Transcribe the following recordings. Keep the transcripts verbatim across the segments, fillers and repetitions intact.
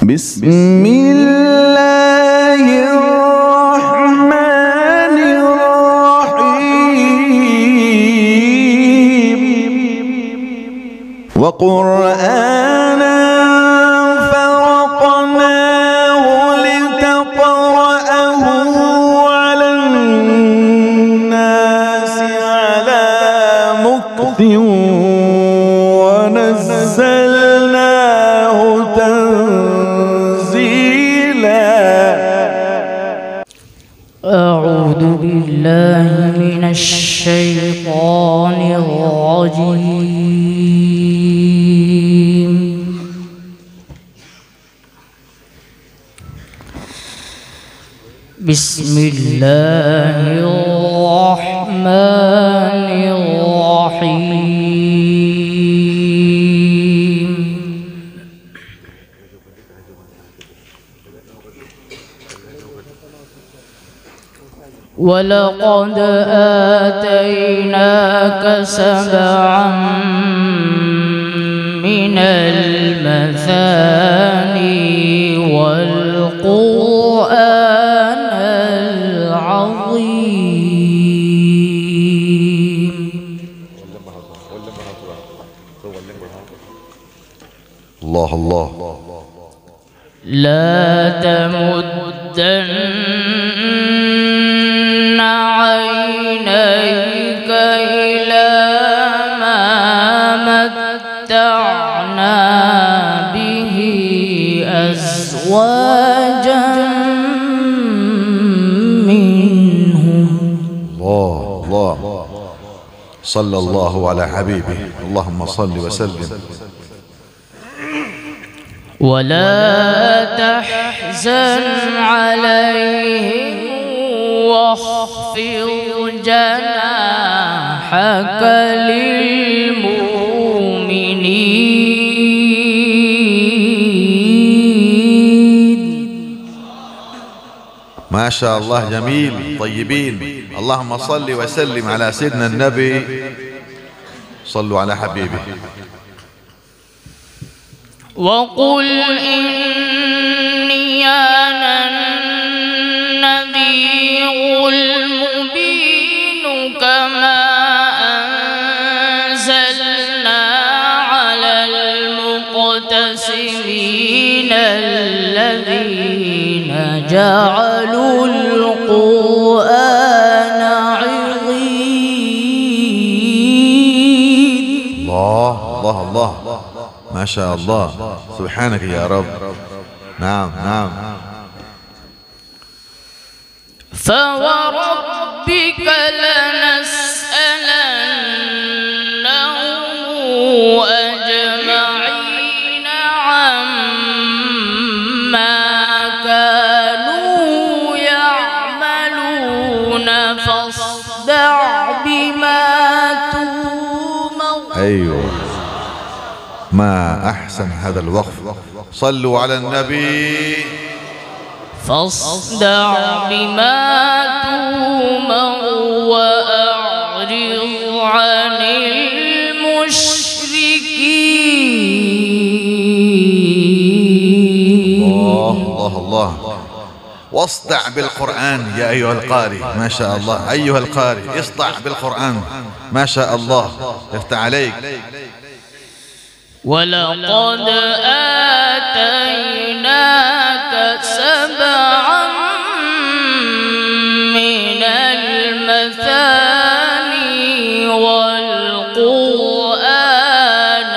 بسم الله الرحمن الرحيم وقرآنا فرقناه لتقرأه على الناس على مكث ونزلناه تنزيلا. أعوذ بالله من الشيطان الرجيم. بسم الله الرحمن الرحيم. ولقد آتيناك سبعا من المثاني والقرآن العظيم. الله الله. لا تمدن عينيك إلى ما متعنا به أزواجا منهم. الله الله. صلى الله على حبيبه. اللهم صل وسلم. ولا تحزن عليهم واخفض جناحك للمؤمنين. ما شاء الله جميل طيبين. اللهم صل وسلم على سيدنا النبي. صلوا على حبيبه. وقل إني أنا النذير المبين كما أنزلنا على المقتسمين الذين جعلوا القرآن عضين. الله الله الله. ما شاء الله. سبحانك يا رب. نعم نعم. فوربك لنسألنهم أجمعين عما كانوا يعملون فاصدع بما تؤمر. أيوه ما أحسن هذا الوقف. صلوا على النبي. فاصدع بما تؤمر وأعرض عن المشركين. الله الله الله. واصدع بالقرآن يا أيها القارئ. ما شاء الله. أيها القارئ اصدع بالقرآن. ما شاء الله. يفتح عليك. ولقد آتيناك سبعا من المثاني والقرآن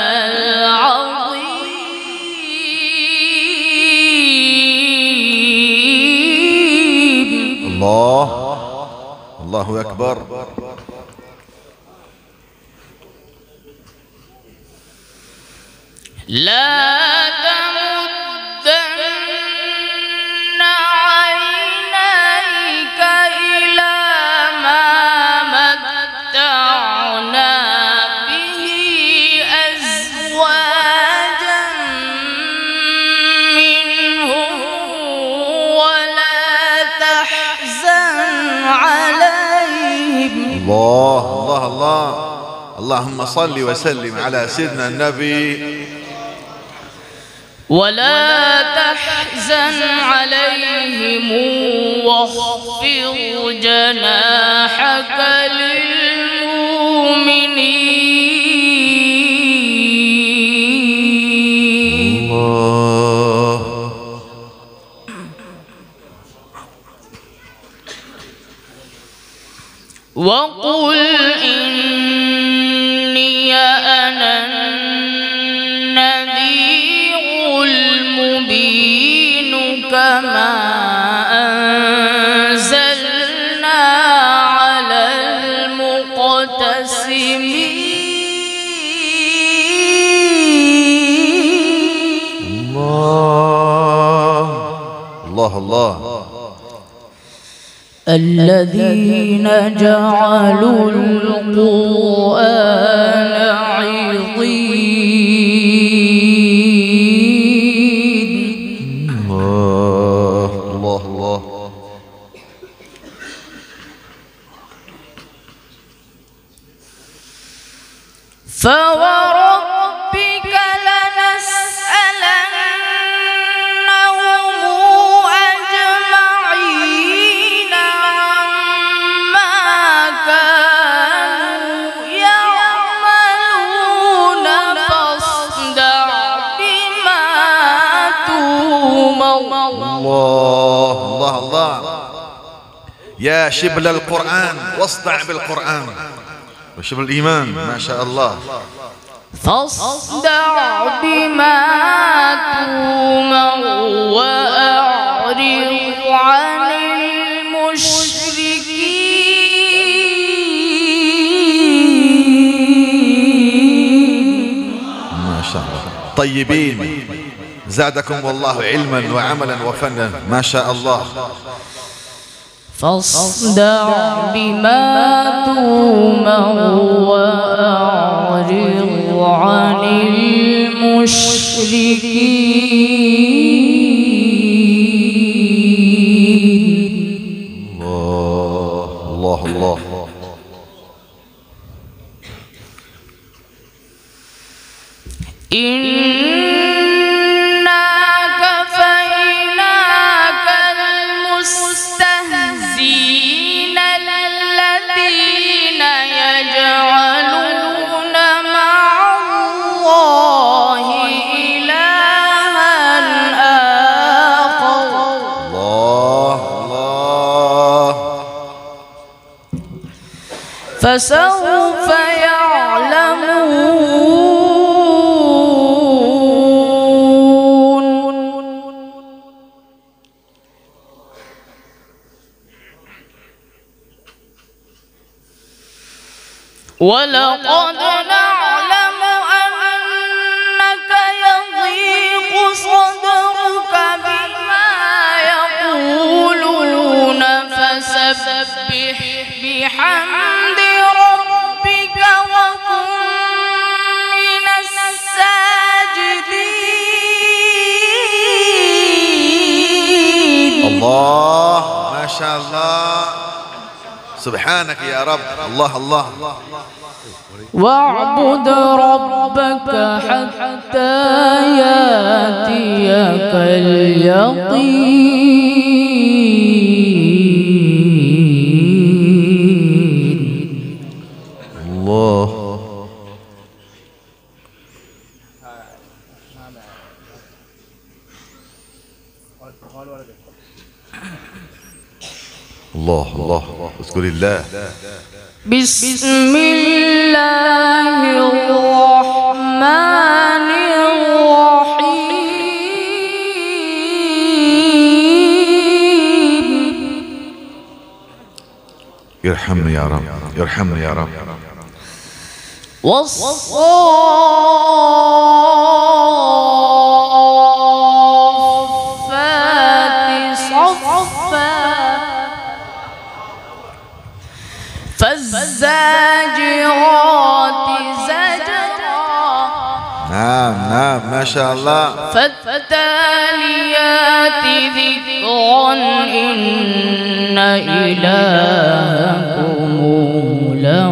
العظيم. الله الله أكبر. لا تمدن عينيك إلى ما متعنا به أزواجا منهم ولا تحزن عليهم. الله الله الله. اللهم صل وسلم على سيدنا النبي. ولا تحزن عليهم واخفض جناحك للمؤمنين. الله. وقل إني أنا النذير المبين كما أنزلنا على المقتسمين. الله الله الله. الذين جعلوا القرآن عضين. الله الله الله. فوربك لنسألنهم أجمعين عما كانوا يعملون فاصدع بما تؤمر. الله الله الله. يا شبل القرآن واصدع بالقرآن وشبل الإيمان ما شاء الله. فاصدع بما تؤمر وأعرض عن المشركين. ما شاء الله. طيبين زادكم الله علما وعملا وفنا ما شاء الله. فاصدع بما تؤمر وأعرض عن المشركين. الله الله الله. إنا كفيناك المستهزئين الذين يجعلون مع الله إلها آخر. الله الله. فسوف يعلمون. ولقد نعلم أنك يضيق صدرك بما يقولون فسبح بحمد ربك وكن من الساجدين. الله ما شاء الله. سبحانك يا رب. الله الله. واعبد ربك حتى ياتيك اليقين. الله الله الله. اذكر الله. بسم الله الرحمن الرحيم. يرحمني يا رب. يرحمني يا رب. والصافات صفا فالزاجرات زجرا. نعم نعم ما شاء الله. فالتاليات ذكرا إن إلهكم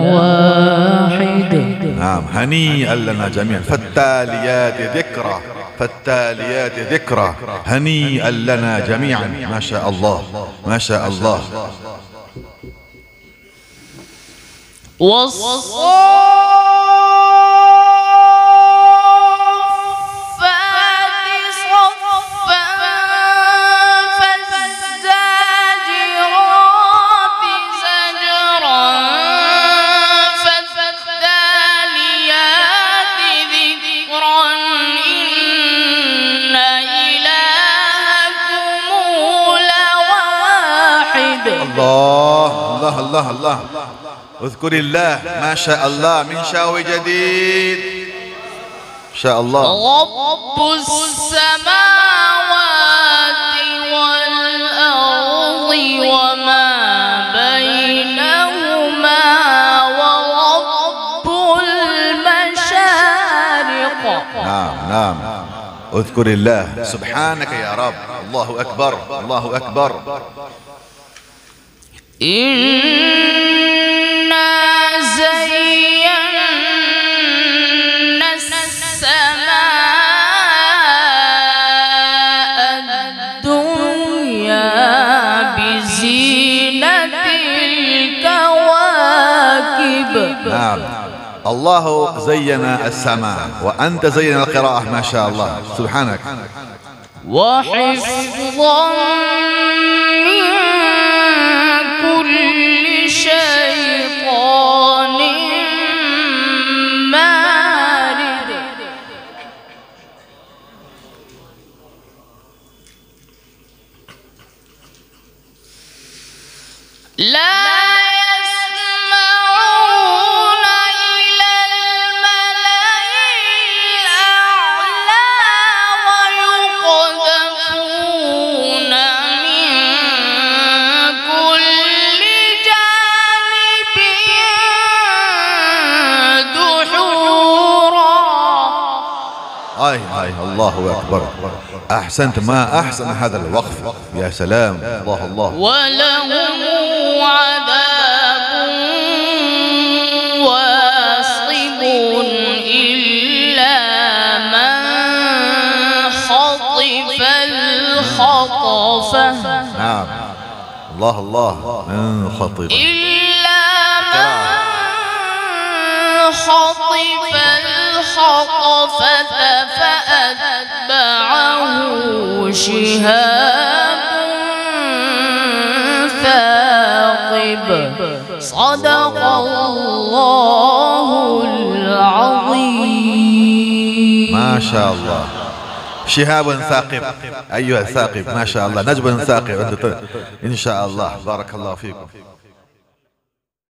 لواحد. نعم هنيئا لنا جميعا. فالتاليات ذكرى فالتاليات ذكرى هنيئا لنا جميعا. ما شاء الله ما شاء الله. الله الله الله الله. اذكر الله. ما شاء الله. من شاوي جديد ما شاء الله. رب السماوات والأرض وما بينهما ورب المشارق. نعم نعم. اذكر الله. سبحانك يا رب. الله أكبر الله أكبر. إنا زينا السماء الدنيا بزينة الكواكب. نعم. الله زين السماء وأنت زين القراءة. ما شاء الله. سبحانك. وحفظا من كل شيطان مارد. لا يسمعون إلى الملأ الأعلى ويقذفون من كل جانب دحورا. هاي هاي. الله أكبر. أحسنت. ما أحسن هذا الوقف. يا سلام. الله الله. ولهم عذاب واصب إلا من خطف الخطفة. نعم. الله الله. من خطيب. إلا من خطف الخطفة فأتبعه شهاب ثاقب. صدق الله العظيم. ما شاء الله. شهاب ثاقب. أيها الثاقب. ما شاء الله. نجم ثاقب. إن شاء الله. بارك الله فيكم.